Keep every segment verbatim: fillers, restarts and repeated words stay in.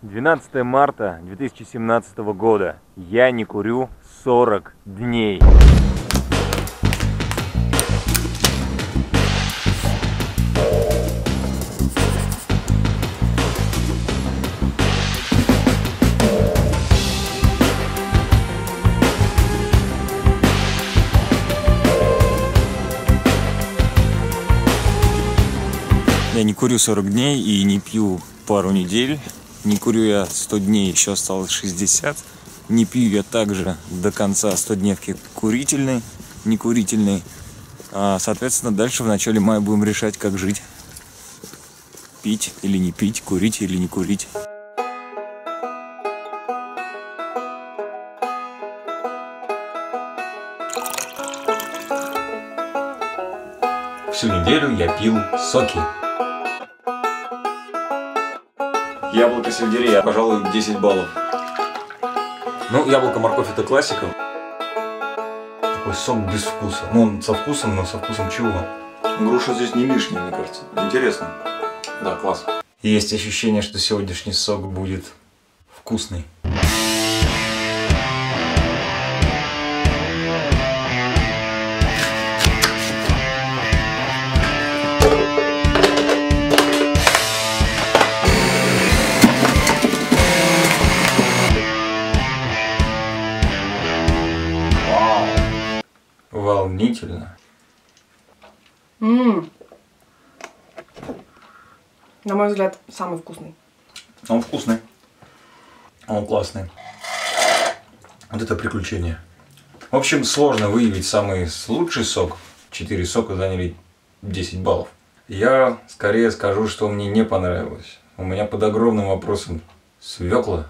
двенадцатое марта две тысячи семнадцатого года. Я не курю сорок дней. Я не курю сорок дней и не пью пару недель. Не курю я сто дней, еще осталось шестьдесят. Не пью я также до конца стодневки курительной, не курительной. А, соответственно, дальше в начале мая будем решать, как жить. Пить или не пить, курить или не курить. Всю неделю я пил соки. Яблоко, сельдерей, пожалуй, десять баллов. Ну, яблоко, морковь — это классика. Такой сок без вкуса. Ну, он со вкусом, но со вкусом чего? Груша здесь не лишняя, мне кажется. Интересно. Да, класс. Есть ощущение, что сегодняшний сок будет вкусный. Волнительно. Ммм. На мой взгляд, самый вкусный. Он вкусный. Он классный. Вот это приключение. В общем, сложно выявить самый лучший сок. Четыре сока заняли десять баллов. Я скорее скажу, что мне не понравилось. У меня под огромным вопросом свекла.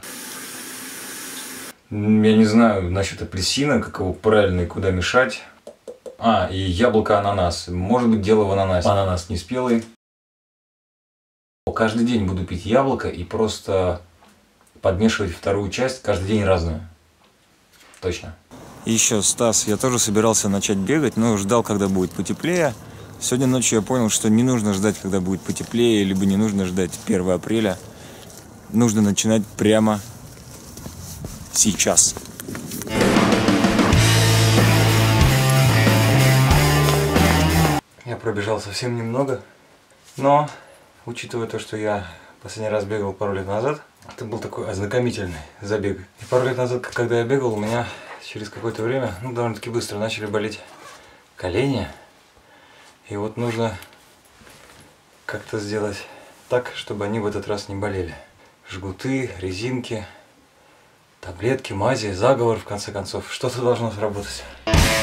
Я не знаю насчет апельсина, как его правильно и куда мешать. А, и яблоко, ананас. Может быть, дело в ананасе. Ананас не спелый. Каждый день буду пить яблоко и просто подмешивать вторую часть, каждый день разную. Точно. И еще, Стас, я тоже собирался начать бегать, но ждал, когда будет потеплее. Сегодня ночью я понял, что не нужно ждать, когда будет потеплее, либо не нужно ждать первого апреля. Нужно начинать прямо сейчас. Я пробежал совсем немного, но, учитывая то, что я последний раз бегал пару лет назад, это был такой ознакомительный забег. И пару лет назад, когда я бегал, у меня через какое-то время, ну, довольно-таки быстро начали болеть колени. И вот нужно как-то сделать так, чтобы они в этот раз не болели. Жгуты, резинки, таблетки, мази, заговор, в конце концов. Что-то должно сработать.